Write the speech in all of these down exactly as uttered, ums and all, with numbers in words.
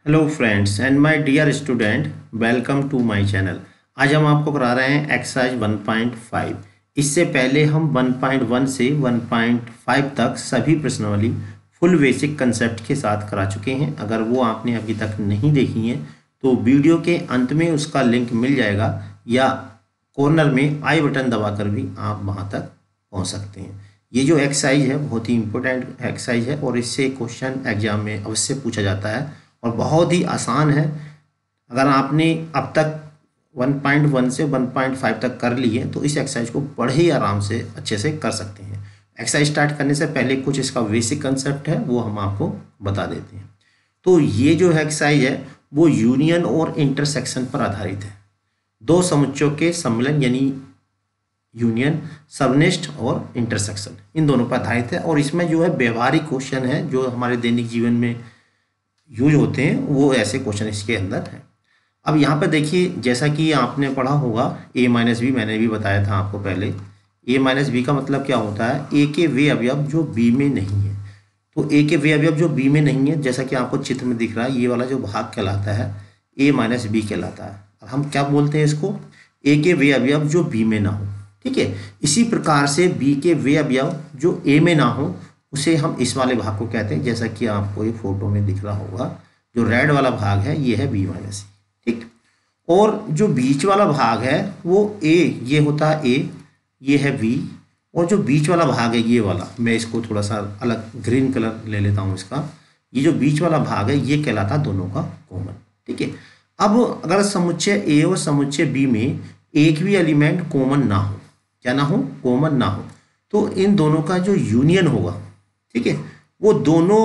Hello friends and my dear student, welcome to my channel. आज हम आपको करा रहे हैं एक्सरसाइज वन पॉइंट फाइव। इससे पहले हम वन पॉइंट वन से वन पॉइंट फाइव तक सभी प्रश्नावली फुल बेसिक कंसेप्ट के साथ करा चुके हैं। अगर वो आपने अभी तक नहीं देखी है तो वीडियो के अंत में उसका लिंक मिल जाएगा या कॉर्नर में आई बटन दबाकर भी आप वहाँ तक पहुँच सकते हैं। ये जो एक्सरसाइज है बहुत ही इंपॉर्टेंट एक्सरसाइज है और इससे क्वेश्चन एग्जाम में अवश्य पूछा जाता है और बहुत ही आसान है। अगर आपने अब तक वन पॉइंट वन से वन पॉइंट फाइव तक कर ली है तो इस एक्सरसाइज को बड़े ही आराम से अच्छे से कर सकते हैं। एक्सरसाइज स्टार्ट करने से पहले कुछ इसका बेसिक कंसेप्ट है वो हम आपको बता देते हैं। तो ये जो एक्सरसाइज है वो यूनियन और इंटरसेक्शन पर आधारित है। दो समुच्चयों के सम्मिलन यानी यूनियन, सबनेस्ट और इंटरसेक्शन, इन दोनों पर आधारित है और इसमें जो है व्यवहारिक क्वेश्चन है जो हमारे दैनिक जीवन में यूज होते हैं वो ऐसे क्वेश्चन इसके अंदर है। अब यहाँ पर देखिए, जैसा कि आपने पढ़ा होगा ए माइनस बी, मैंने भी बताया था आपको पहले। ए माइनस बी का मतलब क्या होता है? ए के वे अवयव जो बी में नहीं है। तो ए के वे अवयव जो बी में नहीं है, जैसा कि आपको चित्र में दिख रहा है, ये वाला जो भाग कहलाता है ए माइनस बी कहलाता है। अब हम क्या बोलते हैं इसको? ए के वे अवयव जो बी में ना हो। ठीक है, इसी प्रकार से बी के वे अवयव जो ए में ना हो उसे हम इस वाले भाग को कहते हैं। जैसा कि आपको ये फोटो में दिख रहा होगा, जो रेड वाला भाग है ये है बी माइनस ए। ठीक, और जो बीच वाला भाग है वो ए, ये होता है ए, ये है बी, और जो बीच वाला भाग है ये वाला, मैं इसको थोड़ा सा अलग ग्रीन कलर ले लेता हूँ इसका, ये जो बीच वाला भाग है ये कहलाता दोनों का कॉमन। ठीक है, अब अगर समुच्चय ए और समुच्चय बी में एक भी एलिमेंट कॉमन ना हो, क्या ना हो? कॉमन ना हो, तो इन दोनों का जो यूनियन होगा, ठीक है, वो दोनों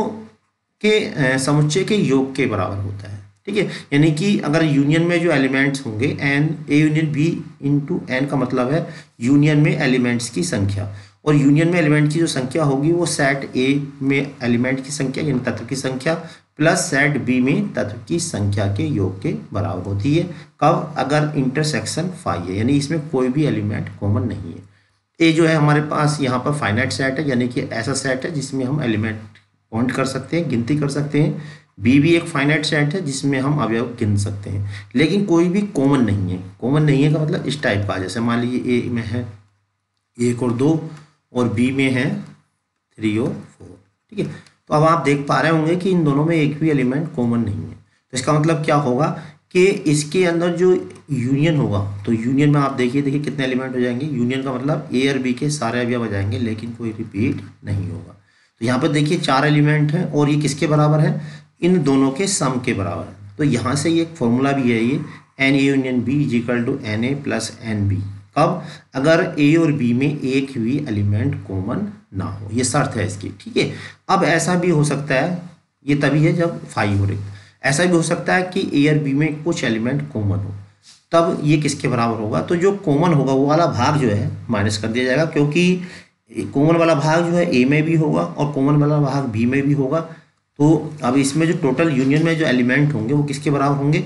के समुच्चय के योग के बराबर होता है। ठीक है, यानी कि अगर यूनियन में जो एलिमेंट्स होंगे n, A union B into n का मतलब है यूनियन में एलिमेंट्स की संख्या, और यूनियन में एलिमेंट की जो संख्या होगी वो सेट ए में एलिमेंट की संख्या यानी तत्व की संख्या प्लस सेट बी में तत्व की संख्या के योग के बराबर होती है। कब? अगर इंटरसेक्शन फाइव है, यानी इसमें कोई भी एलिमेंट कॉमन नहीं है। ए जो है हमारे पास यहाँ पर फाइनाइट सेट है, यानी कि ऐसा सेट है जिसमें हम एलिमेंट काउंट कर सकते हैं, गिनती कर सकते हैं। बी भी एक फाइनाइट सेट है जिसमें हम अवयव गिन सकते हैं, लेकिन कोई भी कॉमन नहीं है। कॉमन नहीं है का मतलब इस टाइप का, जैसे मान लीजिए ए में है एक और दो और बी में है थ्री और फोर। ठीक है, तो अब आप देख पा रहे होंगे कि इन दोनों में एक भी एलिमेंट कॉमन नहीं है। तो इसका मतलब क्या होगा कि इसके अंदर जो यूनियन होगा, तो यूनियन में आप देखिए देखिए कितने एलिमेंट हो जाएंगे। यूनियन का मतलब ए और बी के सारे अवयव हो जाएंगे, लेकिन कोई रिपीट नहीं होगा। तो यहाँ पर देखिए चार एलिमेंट हैं और ये किसके बराबर है? इन दोनों के सम के बराबर है। तो यहाँ से ये एक फॉर्मूला भी है, ये n A union B is equal to n A plus n B. कब? अगर ए और बी में एक भी एलिमेंट कॉमन ना हो, ये शर्त है इसकी। ठीक है, अब ऐसा भी हो सकता है, ये तभी है जब फाइव हो रही, ऐसा भी हो सकता है कि ए और बी में कुछ एलिमेंट कॉमन हो, तब ये किसके बराबर होगा? तो जो कॉमन होगा वो वाला भाग जो है माइनस कर दिया जाएगा, क्योंकि कॉमन वाला भाग जो है ए में भी होगा और कॉमन वाला भाग बी में भी होगा। तो अब इसमें जो टोटल यूनियन में जो एलिमेंट होंगे वो किसके बराबर होंगे?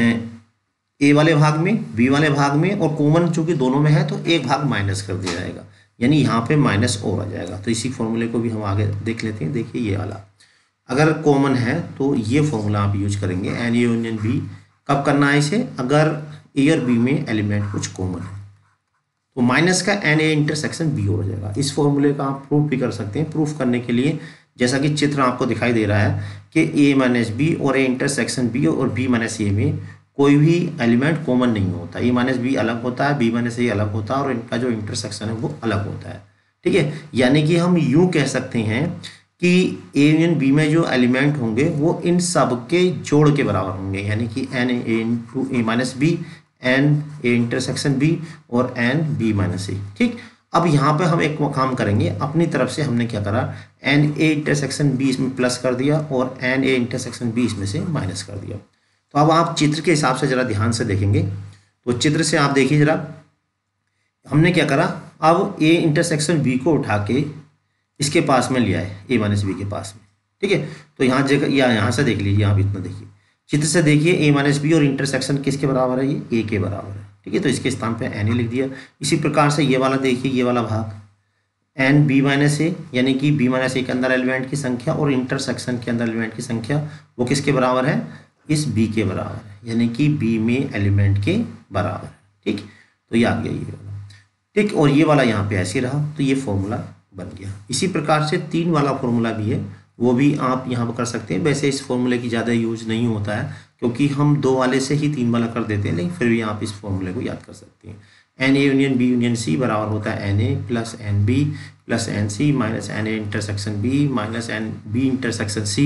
ए वाले भाग में, बी वाले भाग में, और कॉमन चूंकि दोनों में है तो एक भाग माइनस कर दिया जाएगा, यानी यहाँ पे माइनस और आ जाएगा। तो इसी फॉर्मूले को भी हम आगे देख लेते हैं। देखिए ये वाला अगर कॉमन है तो ये फॉर्मूला आप यूज करेंगे, एन ए यूनियन बी। कब करना है इसे? अगर ए और बी में एलिमेंट कुछ कॉमन है, तो माइनस का एन ए इंटरसेक्शन बी हो जाएगा। इस फॉर्मूले का आप प्रूफ भी कर सकते हैं। प्रूफ करने के लिए जैसा कि चित्र आपको दिखाई दे रहा है कि ए माइनस बी और ए इंटरसेक्शन बी और बी माइनस ए में कोई भी एलिमेंट कॉमन नहीं होता। ए माइनस बी अलग होता है, बी माइनस ए अलग होता है, और इनका जो इंटरसेक्शन है वो अलग होता है। ठीक है, यानी कि हम यूँ कह सकते हैं कि ए यूनियन बी में जो एलिमेंट होंगे वो इन सब के जोड़ के बराबर होंगे, यानी कि n A into A minus B, n A intersection B और एन बी माइनस ए। ठीक, अब यहाँ पे हम एक काम करेंगे, अपनी तरफ से हमने क्या करा, एन ए इंटरसेक्शन बी इसमें प्लस कर दिया और एन ए इंटरसेक्शन बी इसमें से माइनस कर दिया। तो अब आप चित्र के हिसाब से जरा ध्यान से देखेंगे, तो चित्र से आप देखिए जरा, हमने क्या करा, अब ए इंटरसेक्शन बी को उठा के इसके पास में लिया है, ए माइनस बी के पास में। ठीक है, तो यहाँ जगह या यहाँ से देख लीजिए, आप इतना देखिए, चित्र से देखिए ए माइनस बी और इंटरसेक्शन किसके बराबर है? ये ए के बराबर है। ठीक है, तो इसके स्थान पे एन ए लिख दिया। इसी प्रकार से ये वाला देखिए, ये वाला भाग एन बी माइनस ए, यानी कि बी माइनस ए के अंदर एलिमेंट की संख्या और इंटरसेक्शन के अंदर एलिमेंट की संख्या वो किसके बराबर है? इस बी के बराबर है, यानी कि बी में एलिमेंट के बराबर है। ठीक, तो ये आ गया ये वाला। ठीक, और ये वाला यहाँ पे ऐसे रहा, तो ये फॉर्मूला बन गया। इसी प्रकार से तीन वाला फॉर्मूला भी है, वो भी आप यहाँ पर कर सकते हैं। वैसे इस फॉर्मूले की ज़्यादा यूज नहीं होता है, क्योंकि हम दो वाले से ही तीन वाला कर देते हैं, लेकिन फिर भी आप इस फॉर्मूले को याद कर सकते हैं। N A union B union C बराबर होता है n A plus n B plus n C minus n A intersection B minus n B intersection C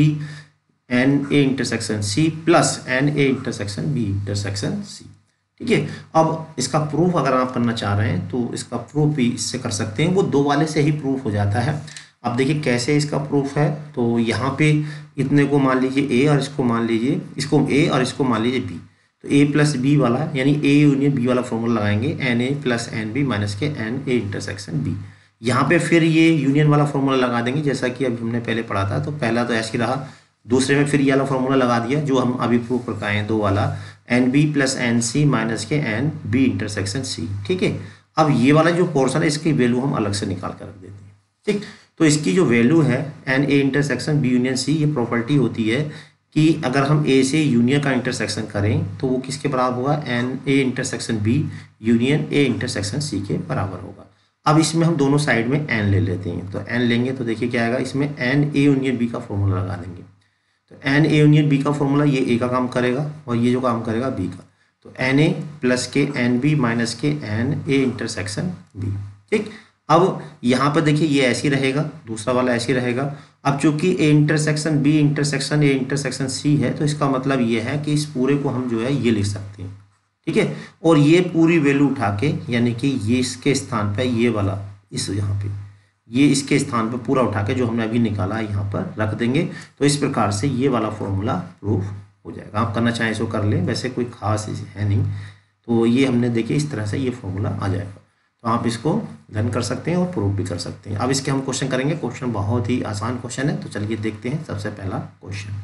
n A intersection C plus n A intersection B intersection C. ठीक है, अब इसका proof अगर आप करना चाह रहे हैं तो इसका प्रूफ भी इससे कर सकते हैं, वो दो वाले से ही प्रूफ हो जाता है। अब देखिए कैसे इसका प्रूफ है, तो यहाँ पे इतने को मान लीजिए ए और इसको मान लीजिए इसको ए और इसको मान लीजिए बी, तो ए प्लस बी वाला यानी ए यूनियन बी वाला फॉर्मूला लगाएंगे, n A plus n B minus के एन ए इंटरसेक्शन बी। यहाँ पे फिर ये यूनियन वाला फॉर्मूला लगा देंगे, जैसा कि अभी हमने पहले पढ़ा था। तो पहला तो ऐसे ही रहा, दूसरे में फिर ये वाला फॉर्मूला लगा दिया जो हम अभी प्रूफ कर पाए हैं, दो वाला n B plus n C minus के एन बी इंटरसेक्शन सी। ठीक है, अब ये वाला जो पोर्शन है इसकी वैल्यू हम अलग से निकाल कर रख देते हैं। ठीक, तो इसकी जो वैल्यू है n A intersection B union C, ये प्रॉपर्टी होती है कि अगर हम ए से यूनियन का इंटरसेक्शन करें तो वो किसके बराबर होगा, n A intersection B union A intersection C के बराबर होगा। अब इसमें हम दोनों साइड में एन ले लेते हैं, तो एन लेंगे तो देखिए क्या आएगा, इसमें एन ए यूनियन बी का फॉर्मूला लगा देंगे। तो एन ए यूनियन बी का फॉर्मूला ये ए का काम करेगा और ये जो काम करेगा बी का, तो एन ए प्लस के एन बी माइनस के एन ए इंटरसेक्शन बी। ठीक, अब यहाँ पर देखिए ये ऐसे ही रहेगा, दूसरा वाला ऐसे ही रहेगा। अब चूंकि A intersection B intersection A intersection C है, तो इसका मतलब ये है कि इस पूरे को हम जो है ये लिख सकते हैं। ठीक है, और ये पूरी वैल्यू उठा के यानी कि ये इसके स्थान पे ये वाला इस यहाँ पे ये इसके स्थान पे पूरा उठा के जो हमने अभी निकाला है यहाँ पर रख देंगे। तो इस प्रकार से ये वाला फॉर्मूला प्रूफ हो जाएगा। आप करना चाहें इसको कर लें, वैसे कोई खास है नहीं। तो ये हमने देखिए इस तरह से ये फॉर्मूला आ जाएगा, तो आप इसको लर्न कर सकते हैं और प्रूफ भी कर सकते हैं। अब इसके हम क्वेश्चन करेंगे। क्वेश्चन बहुत ही आसान क्वेश्चन है, तो चलिए देखते हैं। सबसे पहला क्वेश्चन,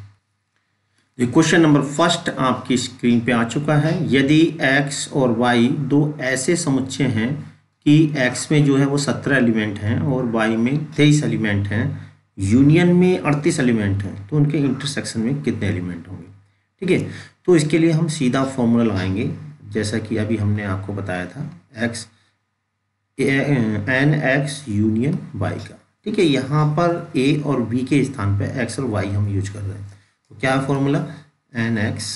ये क्वेश्चन नंबर फर्स्ट आपकी स्क्रीन पे आ चुका है। यदि x और y दो ऐसे समुच्चय हैं कि x में जो है वो सत्रह एलिमेंट हैं और y में तेईस एलिमेंट हैं, यूनियन में अड़तीस एलिमेंट हैं, तो उनके इंटरसेक्शन में कितने एलिमेंट होंगे। ठीक है, तो इसके लिए हम सीधा फॉर्मूला लगाएंगे, जैसा कि अभी हमने आपको बताया था, x n X union Y का। ठीक है, यहाँ पर ए और बी के स्थान पे एक्स और वाई हम यूज कर रहे हैं, तो क्या है फॉर्मूला, एन एक्स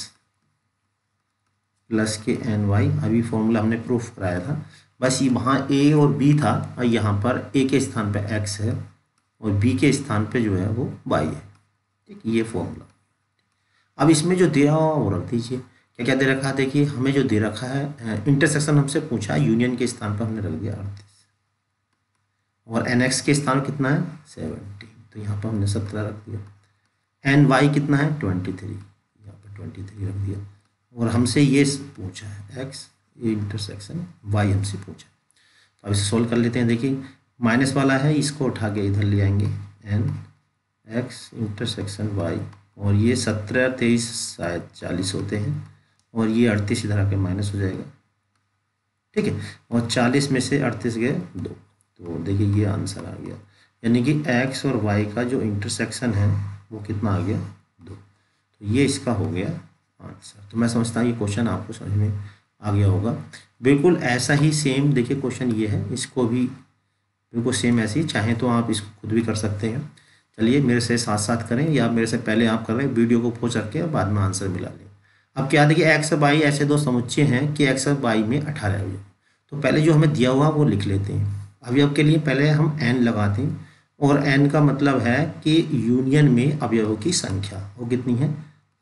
प्लस के एन वाई। अभी फॉर्मूला हमने प्रूफ कराया था, बस ये वहाँ ए और बी था और यहाँ पर ए के स्थान पे एक्स है और बी के स्थान पे जो है वो वाई है। ठीक, ये फॉर्मूला। अब इसमें जो दे रहा हो वो रख दीजिए। क्या क्या दे रखा है, देखिए हमें जो दे रखा है इंटरसेक्शन हमसे पूछा, यूनियन के स्थान पर हमने रख दिया अड़तीस और एन एक्स के स्थान कितना है सेवनटीन, तो यहाँ पर हमने सत्रह रख दिया। एन वाई कितना है ट्वेंटी थ्री, यहाँ पर ट्वेंटी थ्री रख दिया। और हमसे ये पूछा है एक्स इंटरसेक्शन वाई हमसे पूछा, तो अब इसे सोल्व कर लेते हैं। देखिए माइनस वाला है, इसको उठा के इधर ले आएंगे, एन एक्स इंटरसेक्शन वाई, और ये सत्रह तेईस शायद चालीस होते हैं और ये अड़तीस इधर आके माइनस हो जाएगा। ठीक है, और चालीस में से अड़तीस गए दो, तो देखिए ये आंसर आ गया, यानी कि x और y का जो इंटरसेक्शन है वो कितना आ गया, दो। तो ये इसका हो गया आंसर। तो मैं समझता हूँ ये क्वेश्चन आपको समझ में आ गया होगा। बिल्कुल ऐसा ही सेम देखिए क्वेश्चन ये है, इसको भी बिल्कुल सेम ऐसे ही, चाहें तो आप इसको खुद भी कर सकते हैं। चलिए मेरे से साथ साथ करें या मेरे से पहले आप कर रहे हैं, वीडियो को पहुँच रख के और बाद में आंसर मिला लें। अब क्या देखिए एक्स और वाई ऐसे दो समुच्चय हैं कि एक्स और वाई में अठारह अवयव, तो पहले जो हमें दिया हुआ वो लिख लेते हैं। अवयव के लिए पहले हम एन लगाते हैं, और एन का मतलब है कि यूनियन में अवयवों की संख्या वो कितनी है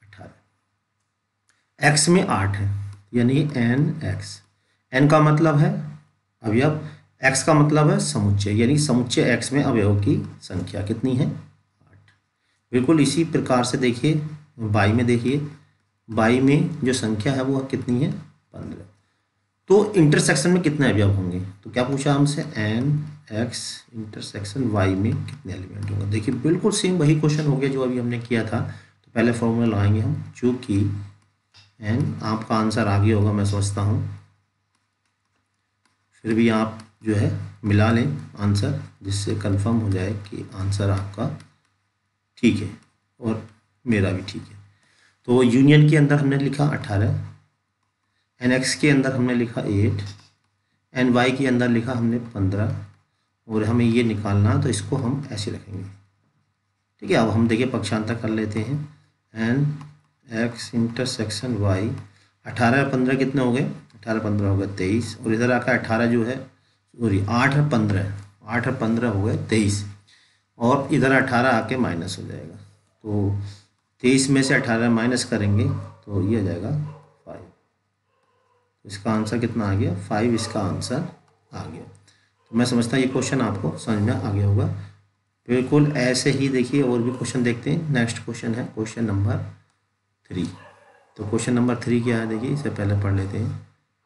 अठारह। एक्स में आठ है यानी एन एक्स, एन का मतलब है अवयव, एक्स का मतलब है समुच्चय, यानी समुच्चय एक्स में अवयवों की संख्या कितनी है आठ। बिल्कुल इसी प्रकार से देखिए वाई में, देखिए वाई में जो संख्या है वो कितनी है पंद्रह। तो इंटरसेक्शन में कितने अवयव होंगे, तो क्या पूछा हमसे, एन एक्स इंटरसेक्शन वाई में कितने एलिमेंट होंगे। देखिए बिल्कुल सेम वही क्वेश्चन हो गया जो अभी हमने किया था। तो पहले फॉर्मूला लगाएंगे हम, चूँकि एन, आपका आंसर आगे होगा मैं समझता हूँ, फिर भी आप जो है मिला लें आंसर, जिससे कंफर्म हो जाए कि आंसर आपका ठीक है और मेरा भी ठीक है। तो यूनियन के अंदर हमने लिखा अठारह, एन एक्स के अंदर हमने लिखा एट, एन वाई के अंदर लिखा हमने पंद्रह, और हमें ये निकालना, तो इसको हम ऐसे रखेंगे। ठीक है, अब हम देखिए पक्षांतर कर लेते हैं। एन एक्स इंटरसेक्शन वाई, अठारह पंद्रह कितने हो गए, अठारह पंद्रह हो गए तेईस, और इधर आकर अठारह जो है सॉरी आठ और पंद्रह, आठ और पंद्रह हो गए तेईस, और इधर अठारह आके माइनस हो जाएगा। तो तेईस में से अठारह माइनस करेंगे तो ये आ जाएगा फाइव। तो इसका आंसर कितना आ गया, फाइव इसका आंसर आ गया। तो मैं समझता हूँ ये क्वेश्चन आपको समझ में आ गया होगा। बिल्कुल ऐसे ही देखिए और भी क्वेश्चन देखते हैं। नेक्स्ट क्वेश्चन है क्वेश्चन नंबर थ्री। तो क्वेश्चन नंबर थ्री क्या है, देखिए इसे पहले पढ़ लेते हैं।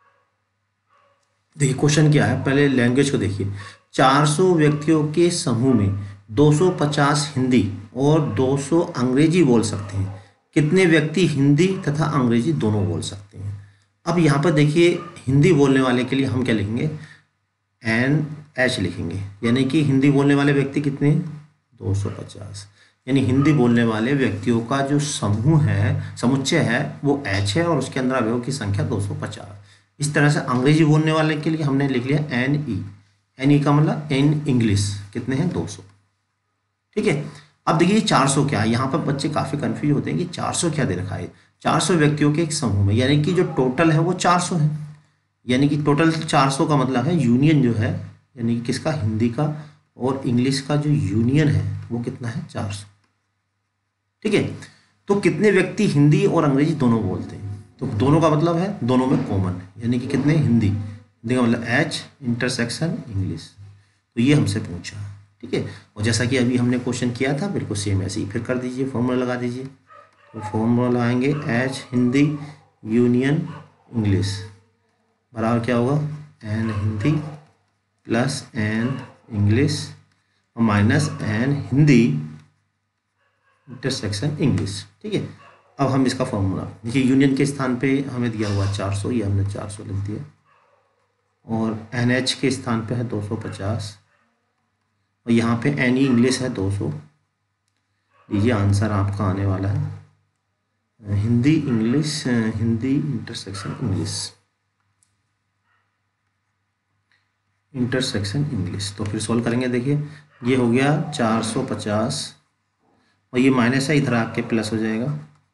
देखिए क्वेश्चन क्या है, पहले लैंग्वेज को देखिए। चार सौ व्यक्तियों के समूह में दो सौ पचास हिंदी और दो सौ अंग्रेजी बोल सकते हैं। कितने व्यक्ति हिंदी तथा अंग्रेजी दोनों बोल सकते हैं। अब यहाँ पर देखिए हिंदी बोलने वाले के लिए हम क्या लिखेंगे, एन एच लिखेंगे, यानी कि हिंदी बोलने वाले व्यक्ति कितने हैं, दो सौ पचास, यानी हिंदी बोलने वाले व्यक्तियों का जो समूह है, समुच्चय है, वो एच है और उसके अंदर अवयवों की संख्या दो सौ पचास। इस तरह से अंग्रेजी बोलने वाले के लिए हमने लिख लिया एन ई, एन ई का मतलब इन इंग्लिश कितने हैं, दो सौ। ठीक है, अब देखिए चार सौ क्या है, यहाँ पर बच्चे काफ़ी कंफ्यूज होते हैं कि चार सौ क्या दे रखा है। चार सौ व्यक्तियों के एक समूह में, यानी कि जो टोटल है वो चार सौ है, यानी कि टोटल चार सौ का मतलब है यूनियन जो है, यानी कि किसका, हिंदी का और इंग्लिश का जो यूनियन है वो कितना है, चार सौ। ठीक है, तो कितने व्यक्ति हिंदी और अंग्रेजी दोनों बोलते हैं, तो दोनों का मतलब है दोनों में कॉमन है, यानी कि कितने, हिंदी, हिंदी का मतलब एच इंटरसेक्शन इंग्लिश। तो ये हमसे पूछा। ठीक है, और जैसा कि अभी हमने क्वेश्चन किया था बिल्कुल सेम ऐसे ही फिर कर दीजिए, फॉर्मूला लगा दीजिए। तो फॉर्मूला लगाएंगे एच हिंदी यूनियन इंग्लिश बराबर क्या होगा, n Hindi plus n English और minus n Hindi intersection English. ठीक है, अब हम इसका फॉर्मूला देखिए, यूनियन के स्थान पे हमें दिया हुआ चार सौ, ये हमने चार सौ लिख दिया, और एन एच के स्थान पे है दो सौ पचास, और यहाँ पे एन ई इंग्लिश है दो सौ। लीजिए आंसर आपका आने वाला है Hindi English, Hindi intersection English, intersection English. तो फिर सॉल्व करेंगे, देखिए ये हो गया चार सौ पचास और ये माइनस है, इधर आके प्लस हो जाएगा,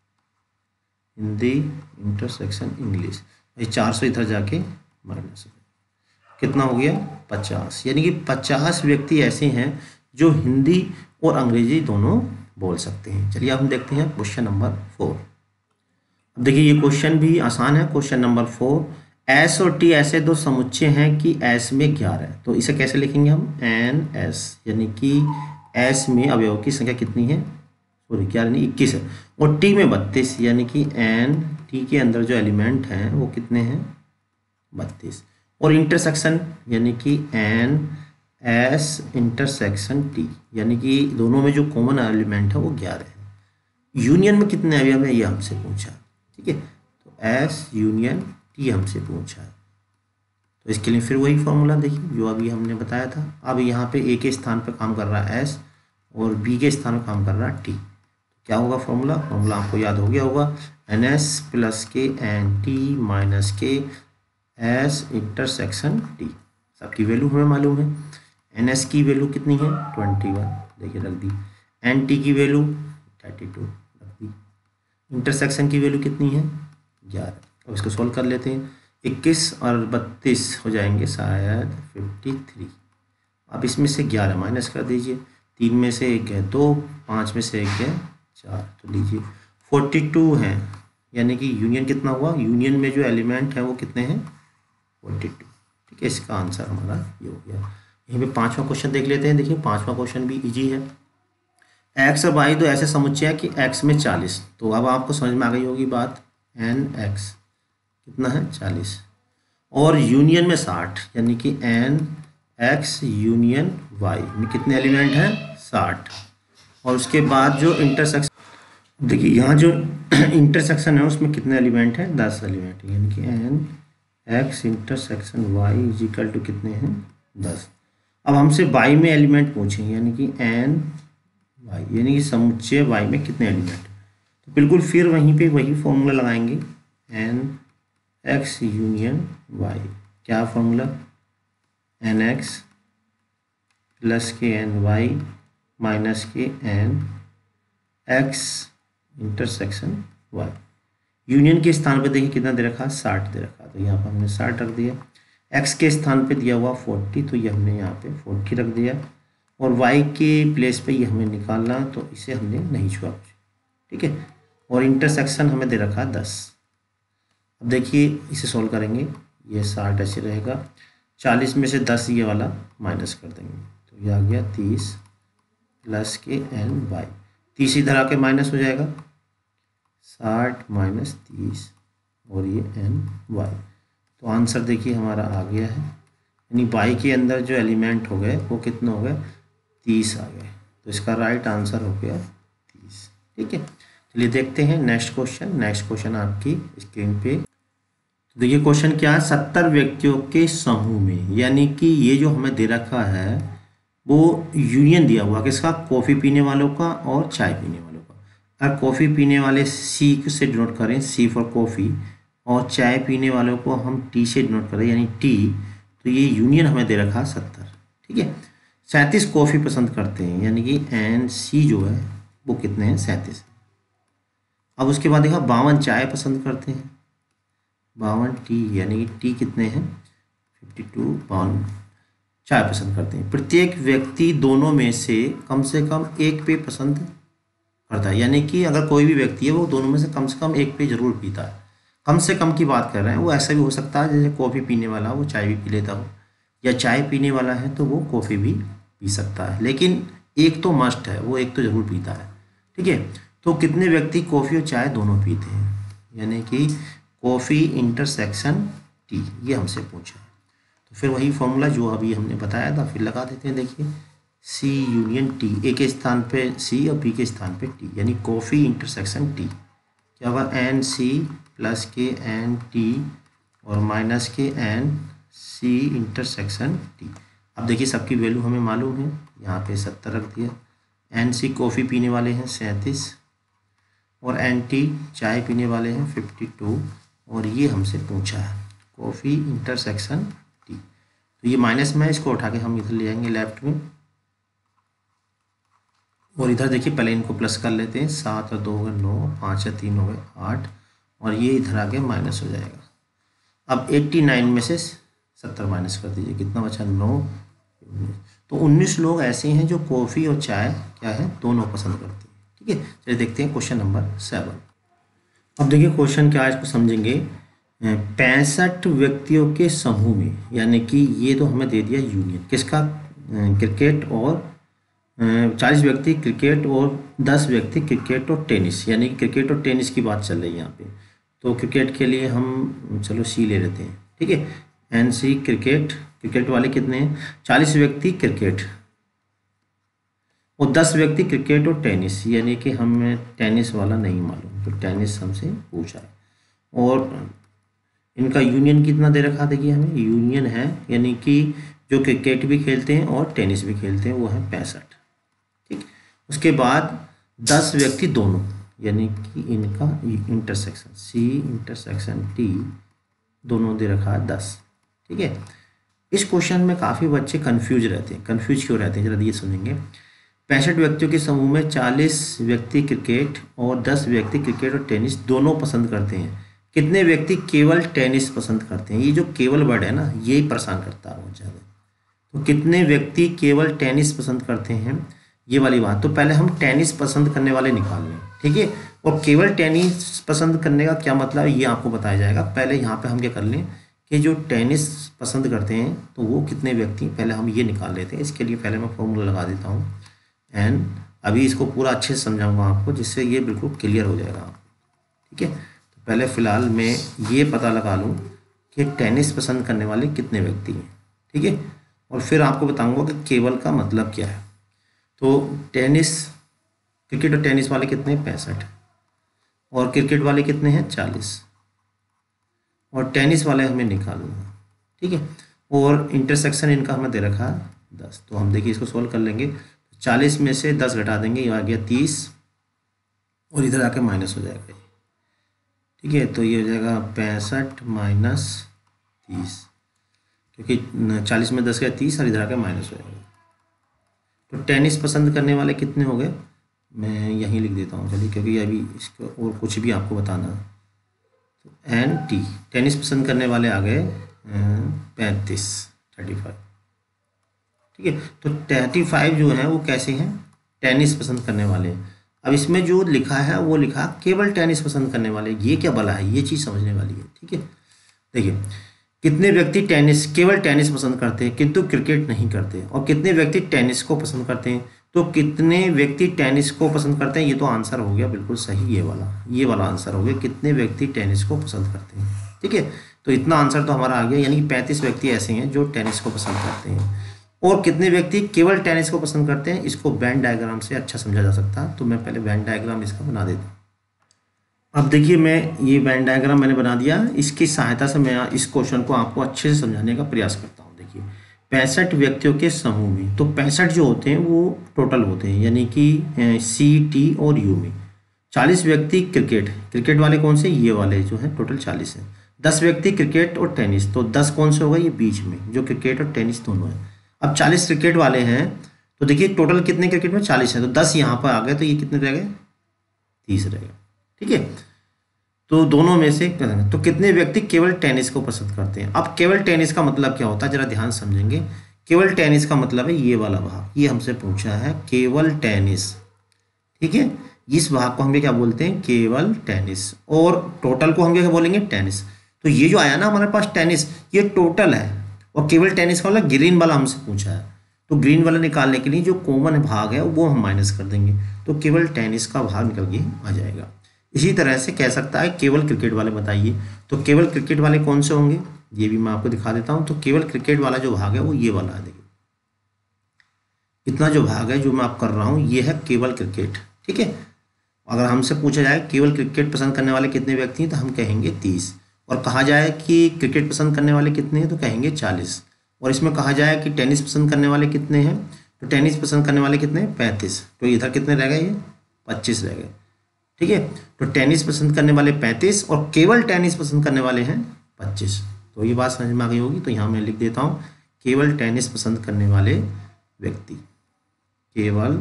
हिंदी इंटरसेक्शन इंग्लिश, ये चार सौ इधर जाके माइनस हो, कितना हो गया, पचास, यानी कि पचास व्यक्ति ऐसे हैं जो हिंदी और अंग्रेजी दोनों बोल सकते हैं। चलिए अब हम देखते हैं क्वेश्चन नंबर फोर। अब देखिए ये क्वेश्चन भी आसान है, क्वेश्चन नंबर फोर। एस और टी ऐसे दो समुच्चय हैं कि एस में ग्यारह है, तो इसे कैसे लिखेंगे हम, एन एस, यानी कि एस में अवयवों की संख्या कितनी है, सॉरी ग्यारह नहीं इक्कीस है, और टी में बत्तीस, यानी कि एन टी के अंदर जो एलिमेंट हैं वो कितने हैं, बत्तीस, और इंटरसेक्शन यानी कि एन एस इंटरसेक्शन टी, यानी कि दोनों में जो कॉमन एलिमेंट है वो ग्यारह है। यूनियन में कितने अवयव है ये हमसे पूछा। ठीक है, तो एस यूनियन टी हमसे पूछा है, तो इसके लिए फिर वही फॉर्मूला देखिए जो अभी हमने बताया था। अब यहाँ पे ए के स्थान पे काम कर रहा है एस और बी के स्थान पे काम कर रहा है टी, क्या होगा फॉर्मूला, फॉर्मूला आपको याद हो गया होगा, एन एस प्लस के एन टी माइनस के एस इंटरसेक्शन टी। सबकी वैल्यू हमें मालूम है, एन एस की वैल्यू कितनी है, ट्वेंटी वन, देखिए रख दी, एन टी की वैल्यू थर्टी टू रख दी, इंटरसेक्शन की वैल्यू कितनी है, ग्यारह। अब इसको सॉल्व कर लेते हैं, इक्कीस और बत्तीस हो जाएंगे शायद फिफ्टी थ्री। अब इसमें से ग्यारह माइनस कर दीजिए, तीन में से एक है दो, पाँच में से एक है चार, तो लीजिए फोर्टी टू है, यानी कि यूनियन कितना हुआ, यूनियन में जो एलिमेंट है वो कितने हैं, फोर्टी टू। ठीक है, इसका आंसर हमारा ये हो गया। यहीं पे पांचवा क्वेश्चन देख लेते हैं। देखिए पांचवा क्वेश्चन भी इजी है। एक्स और वाई दो ऐसे समुच्चय है कि एक्स में चालीस, तो अब आपको समझ में आ गई होगी बात, एन एक्स कितना है चालीस, और यूनियन में साठ, यानी कि एन एक्स यूनियन वाई में कितने एलिमेंट हैं, साठ, और उसके बाद जो इंटरसेक्शन, देखिए यहाँ जो इंटरसेक्शन है उसमें कितने एलिमेंट हैं, दस एलिमेंट, यानी कि n X intersection Y is equal to कितने हैं, दस। अब हमसे वाई में एलिमेंट पूछेंगे, यानी कि एन वाई, यानी कि समुच्चय वाई में कितने एलिमेंट, बिल्कुल फिर वहीं पे वही फॉर्मूला लगाएंगे, एन एक्स यूनियन वाई। क्या फॉर्मूला, एन एक्स प्लस के एन वाई माइनस के n X intersection Y. Union के स्थान पे देखिए कितना दे रखा, साठ दे रखा, तो यहाँ पर हमने साठ रख दिया। एक्स के स्थान पे दिया हुआ फोर्टी, तो ये हमने यहाँ पे फोर्टी रख दिया। और वाई के प्लेस पे ये हमें निकालना, तो इसे हमने नहीं छुआ कुछ, ठीक है। और इंटरसेक्शन हमें दे रखा दस। अब देखिए इसे सॉल्व करेंगे, ये साठ ऐसे रहेगा, चालीस में से दस ये वाला माइनस कर देंगे, तो ये आ गया तीस प्लस के एन वाई। तीस इधर आके माइनस हो जाएगा, साठ माइनस तीस और ये एन वाई। तो आंसर देखिए हमारा आ गया है, यानी वाई के अंदर जो एलिमेंट हो गए वो कितने हो गए, तीस आ गए। तो इसका राइट आंसर हो गया तीस, ठीक है। चलिए देखते हैं नेक्स्ट क्वेश्चन। नेक्स्ट क्वेश्चन आपकी स्क्रीन पे, तो देखिए क्वेश्चन क्या है, सत्तर व्यक्तियों के समूह में, यानी कि ये जो हमें दे रखा है वो यूनियन दिया हुआ किसका, कॉफ़ी पीने वालों का और चाय पीने वालों का। अगर कॉफ़ी पीने वाले सी से डिनोट करें, सी फॉर कॉफ़ी, और चाय पीने वालों को हम टी से डिनोट करें यानी टी, तो ये यूनियन हमें दे रखा है सत्तर, ठीक है। सैंतीस कॉफ़ी पसंद करते हैं, यानी कि एन सी जो है वो कितने हैं, सैंतीस। अब उसके बाद देखा बावन चाय पसंद करते हैं, बावन टी, यानी कि टी कितने हैं, फिफ्टी टू, बावन चाय पसंद करते हैं। प्रत्येक व्यक्ति दोनों में से कम से कम एक पे पसंद करता है, यानी कि अगर कोई भी व्यक्ति है वो दोनों में से कम से कम एक पे जरूर पीता है। कम से कम की बात कर रहे हैं, वो ऐसा भी हो सकता है जैसे कॉफ़ी पीने वाला वो चाय भी पी लेता हो, या चाय पीने वाला है तो वो कॉफ़ी भी पी सकता है, लेकिन एक तो मस्ट है, वो एक तो जरूर पीता है, ठीक है। तो कितने व्यक्ति कॉफ़ी और चाय दोनों पीते हैं, यानी कि कॉफ़ी इंटरसेक्शन टी, ये हमसे पूछा है। तो फिर वही फॉर्मूला जो अभी हमने बताया था फिर लगा देते हैं। देखिए सी यूनियन टी, ए के स्थान पे सी और बी के स्थान पे टी, यानी कॉफ़ी इंटरसेक्शन टी क्या होगा, एन सी प्लस के एन टी और माइनस के एन सी इंटरसेक्शन टी। अब देखिए सबकी वैल्यू हमें मालूम है, यहाँ पे सत्तर रख दिया। एन सी कॉफ़ी पीने वाले हैं सैंतीस, और एन टी चाय पीने वाले हैं फिफ्टी टू, और ये हमसे पूछा है कॉफ़ी इंटरसेक्शन टी। तो ये माइनस में, इसको उठा के हम इधर ले आएंगे लेफ्ट में, और इधर देखिए पहले इनको प्लस कर लेते हैं, सात और दो हो गए नौ, पाँच और तीन हो गए आठ, और ये इधर आके माइनस हो जाएगा। अब नवासी में से सत्तर माइनस कर दीजिए, कितना बचा, नौ। तो उन्नीस लोग ऐसे हैं जो कॉफ़ी और चाय क्या है, दोनों पसंद करते हैं, ठीक है। चलिए देखते हैं क्वेश्चन नंबर सेवन। अब देखिए क्वेश्चन क्या है, इसको समझेंगे। पैंसठ व्यक्तियों के समूह में, यानी कि ये तो हमें दे दिया यूनियन किसका, क्रिकेट, और चालीस व्यक्ति क्रिकेट और दस व्यक्ति क्रिकेट और टेनिस, यानी कि क्रिकेट और टेनिस की बात चल रही है यहाँ पे। तो क्रिकेट के लिए हम चलो सी ले लेते हैं, ठीक है। एन सी क्रिकेट, क्रिकेट वाले कितने हैं, चालीस व्यक्ति क्रिकेट और दस व्यक्ति क्रिकेट और टेनिस, यानी कि हमें टेनिस वाला नहीं मालूम, तो टेनिस हमसे पूछा है। और इनका यूनियन कितना दे रखा, देखिए हमें यूनियन है, यानी कि जो क्रिकेट भी खेलते हैं और टेनिस भी खेलते हैं, वो है पैंसठ, ठीक। उसके बाद दस व्यक्ति दोनों, यानी कि इनका इंटरसेक्शन सी इंटरसेक्शन टी दोनों दे रखा है दस, ठीक है। इस क्वेश्चन में काफ़ी बच्चे कंफ्यूज रहते हैं, कंफ्यूज क्यों रहते हैं जरा ये सुनेंगे। पैंसठ व्यक्तियों के समूह में चालीस व्यक्ति क्रिकेट और दस व्यक्ति क्रिकेट और टेनिस दोनों पसंद करते हैं, कितने व्यक्ति केवल टेनिस पसंद करते हैं। ये जो केवल वर्ड है ना, यही परेशान करता है बहुत ज़्यादा। तो कितने व्यक्ति केवल टेनिस पसंद करते हैं, ये वाली बात। तो पहले हम टेनिस पसंद करने वाले निकाल लें, ठीक है। और केवल टेनिस पसंद करने का क्या मतलब है ये आपको बताया जाएगा। पहले यहाँ पे हम क्या कर लें कि जो टेनिस पसंद करते हैं तो वो कितने व्यक्ति, पहले हम ये निकाल लेते हैं। इसके लिए पहले मैं फॉर्मूला लगा देता हूँ, एंड अभी इसको पूरा अच्छे से समझाऊंगा आपको, जिससे ये बिल्कुल क्लियर हो जाएगा आपको, ठीक है। तो पहले फ़िलहाल मैं ये पता लगा लूँ कि टेनिस पसंद करने वाले कितने व्यक्ति हैं, ठीक है। और फिर आपको बताऊंगा कि केवल का मतलब क्या है। तो टेनिस, क्रिकेट और टेनिस वाले कितने हैं, पैंसठ, और क्रिकेट वाले कितने हैं, चालीस, और टेनिस वाले हमें निकालना, ठीक है। और इंटरसेक्शन इनका हमें दे रखा है दस। तो हम देखिए इसको सोल्व कर लेंगे, चालीस में से दस घटा देंगे, ये आ गया तीस, और इधर आके माइनस हो जाएगा, ठीक है। तो ये हो जाएगा पैंसठ माइनस तीस, क्योंकि चालीस में दस गया तीस और इधर आके माइनस हो जाएगा। तो टेनिस पसंद करने वाले कितने हो गए, मैं यहीं लिख देता हूँ चलिए, क्योंकि अभी इसको और कुछ भी आपको बताना। तो एन टी टेनिस पसंद करने वाले आ गए पैंतीस, थर्टी फाइव, ठीक है। तो थर्टी फाइव जो है वो कैसे हैं, टेनिस पसंद करने वाले हैं। अब इसमें जो लिखा है वो लिखा केवल टेनिस पसंद करने वाले, ये क्या भला है, ये चीज़ समझने वाली है, ठीक है। देखिए, कितने व्यक्ति टेनिस केवल टेनिस पसंद करते हैं किंतु क्रिकेट नहीं करते, और कितने व्यक्ति टेनिस को पसंद करते हैं। तो कितने व्यक्ति टेनिस को पसंद करते हैं, ये तो आंसर हो गया बिल्कुल सही, ये वाला ये वाला आंसर हो गया, कितने व्यक्ति टेनिस को पसंद करते हैं, ठीक है। तो इतना आंसर तो हमारा आ गया, यानी कि पैंतीस व्यक्ति ऐसे हैं जो टेनिस को पसंद करते हैं। और कितने व्यक्ति केवल टेनिस को पसंद करते हैं, इसको वेन डायग्राम से अच्छा समझा जा सकता है। तो मैं पहले वेन डायग्राम इसका बना देता हूँ। अब देखिए, मैं ये वेन डायग्राम मैंने बना दिया, इसकी सहायता से मैं इस क्वेश्चन को आपको अच्छे से समझाने का प्रयास करता हूँ। देखिए, पैंसठ व्यक्तियों के समूह में, तो पैंसठ जो होते हैं वो टोटल होते हैं, यानी कि सी टी और यू में। चालीस व्यक्ति क्रिकेट क्रिकेट वाले कौन से, ये वाले जो हैं, टोटल चालीस हैं। दस व्यक्ति क्रिकेट और टेनिस, तो दस कौन से होगा, ये बीच में जो क्रिकेट और टेनिस दोनों हैं। अब चालीस क्रिकेट वाले हैं, तो देखिए टोटल कितने क्रिकेट में, चालीस है, तो दस यहाँ पर आ गए, तो ये कितने रह गए, तीस रह गए, ठीक है। तो दोनों में से तो कितने व्यक्ति केवल टेनिस को पसंद करते हैं। अब केवल टेनिस का मतलब क्या होता है, जरा ध्यान समझेंगे। केवल टेनिस का मतलब है ये वाला भाग, ये हमसे पूछा है केवल टेनिस, ठीक है। इस भाग को हम क्या बोलते हैं, केवल टेनिस, और टोटल को हम क्या बोलेंगे, टेनिस। तो ये जो आया ना हमारे पास टेनिस, ये टोटल है, और केवल टेनिस का मतलब ग्रीन वाला हमसे पूछा है। तो ग्रीन वाला निकालने के लिए जो कॉमन भाग है वो हम माइनस कर देंगे, तो केवल टेनिस का भाग निकल के आ जाएगा। इसी तरह से कह सकता है केवल क्रिकेट वाले बताइए, तो केवल क्रिकेट वाले कौन से होंगे, ये भी मैं आपको दिखा देता हूँ। तो केवल क्रिकेट वाला जो भाग है वो ये वाला है, देखिए इतना जो भाग है जो मैं आप कर रहा हूँ, ये है केवल क्रिकेट, ठीक है। अगर हमसे पूछा जाए केवल क्रिकेट पसंद करने वाले कितने व्यक्ति हैं, तो हम कहेंगे तीस। और कहा जाए कि क्रिकेट पसंद करने वाले कितने हैं, तो कहेंगे चालीस। और इसमें कहा जाए कि टेनिस पसंद करने वाले कितने हैं, तो टेनिस पसंद करने वाले कितने हैं, पैंतीस। तो इधर कितने रह गए, ये पच्चीस रह गए, ठीक है। तो टेनिस पसंद करने वाले पैंतीस और केवल टेनिस पसंद करने वाले हैं पच्चीस। तो ये बात समझ में आ गई होगी। तो यहाँ मैं लिख देता हूँ केवल टेनिस पसंद करने वाले व्यक्ति, केवल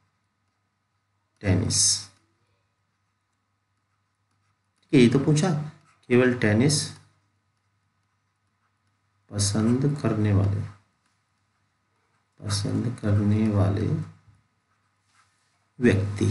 टेनिस, ये तो पूछा, केवल टेनिस पसंद करने वाले पसंद करने वाले व्यक्ति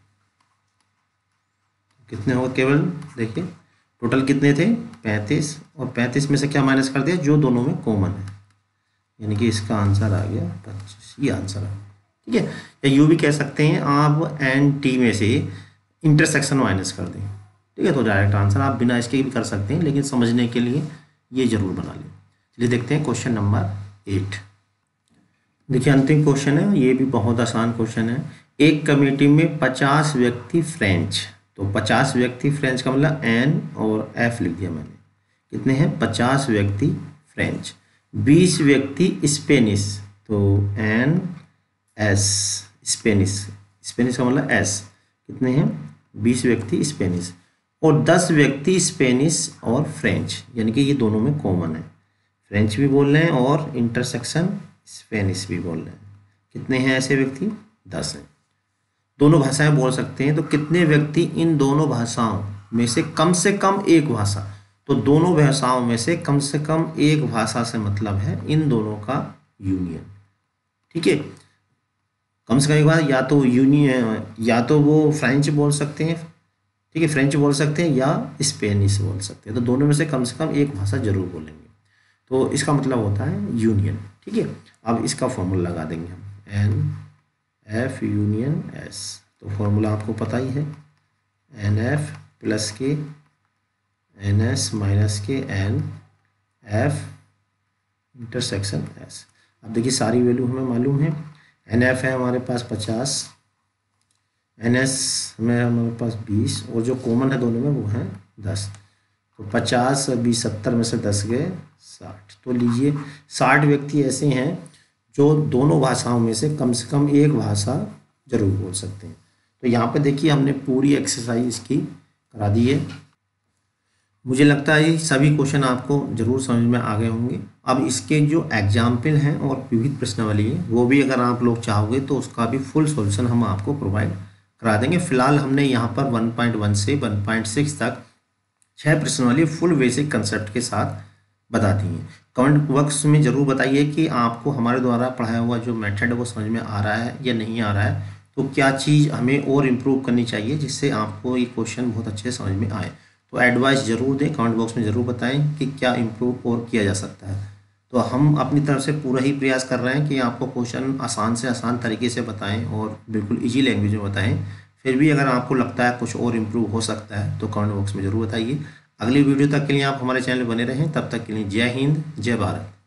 कितने होगा, केवल देखिए टोटल कितने थे, पैंतीस, और पैंतीस में से क्या माइनस कर दिया, जो दोनों में कॉमन है, यानी कि इसका आंसर आ गया पच्चीस, ये आंसर है, ठीक है। या यूँ भी कह सकते हैं आप एन टी में से इंटरसेक्शन माइनस कर दें, ठीक है। तो डायरेक्ट आंसर आप बिना इसके भी कर सकते हैं, लेकिन समझने के लिए ये जरूर बना लें। चलिए देखते हैं क्वेश्चन नंबर एट। देखिए अंतिम क्वेश्चन है, ये भी बहुत आसान क्वेश्चन है। एक कमेटी में पचास व्यक्ति फ्रेंच, तो पचास व्यक्ति फ्रेंच का मतलब एन और एफ लिख दिया मैंने, कितने हैं, पचास व्यक्ति फ्रेंच। बीस व्यक्ति स्पेनिश, तो एन एस, स्पेनिश, स्पेनिश का मतलब एस, कितने हैं, बीस व्यक्ति स्पेनिश। और दस व्यक्ति स्पेनिश और फ्रेंच, यानी कि ये दोनों में कॉमन है, फ्रेंच भी बोल रहे हैं और इंटरसेक्शन स्पेनिश भी बोल रहे हैं। कितने हैं ऐसे व्यक्ति, दस हैं। दोनों भाषाएं बोल सकते हैं, तो कितने व्यक्ति इन दोनों भाषाओं में से कम से कम एक भाषा, तो दोनों भाषाओं में से कम से कम एक भाषा से मतलब है इन दोनों का यूनियन, ठीक है। कम से कम एक बार या तो यूनियन, या तो वो फ्रेंच बोल सकते हैं, ठीक है, फ्रेंच बोल सकते हैं या स्पेनिश बोल सकते हैं, तो दोनों में से कम से कम एक भाषा जरूर बोलेंगे, तो इसका मतलब होता है यूनियन, ठीक है। अब इसका फॉर्मूला लगा देंगे हम, एन एफ यूनियन एस, तो फॉर्मूला आपको पता ही है, एन एफ प्लस के एन एस माइनस के एन एफ इंटरसेक्शन एस। अब देखिए सारी वैल्यू हमें मालूम है, एन एफ है हमारे पास पचास, एन एस में हमारे पास बीस, और जो कॉमन है दोनों में वो है दस। तो पचास बीस सत्तर में से दस गए साठ, तो लीजिए साठ व्यक्ति ऐसे हैं जो दोनों भाषाओं में से कम से कम एक भाषा जरूर बोल सकते हैं। तो यहाँ पे देखिए हमने पूरी एक्सरसाइज इसकी करा दी है। मुझे लगता है ये सभी क्वेश्चन आपको जरूर समझ में आ गए होंगे। अब इसके जो एग्जाम्पल हैं और विविध प्रश्नावली है वो भी अगर आप लोग चाहोगे तो उसका भी फुल सॉल्यूशन हम आपको प्रोवाइड करा देंगे। फिलहाल हमने यहाँ पर वन पॉइंट वन से वन पॉइंट सिक्स तक छः प्रश्नावली फुल बेसिक कंसेप्ट के साथ बता दी हैं। कमेंट बॉक्स में ज़रूर बताइए कि आपको हमारे द्वारा पढ़ाया हुआ जो मेथड है वो समझ में आ रहा है या नहीं आ रहा है, तो क्या चीज़ हमें और इम्प्रूव करनी चाहिए जिससे आपको ये क्वेश्चन बहुत अच्छे समझ में आए। तो एडवाइस ज़रूर दें, कमेंट बॉक्स में ज़रूर बताएं कि क्या इम्प्रूव और किया जा सकता है। तो हम अपनी तरफ से पूरा ही प्रयास कर रहे हैं कि आपको क्वेश्चन आसान से आसान तरीके से बताएं और बिल्कुल ईजी लैंग्वेज में बताएं। फिर भी अगर आपको लगता है कुछ और इम्प्रूव हो सकता है तो कमेंट बॉक्स में ज़रूर बताइए। अगली वीडियो तक के लिए आप हमारे चैनल बने रहें। तब तक के लिए जय हिंद, जय भारत।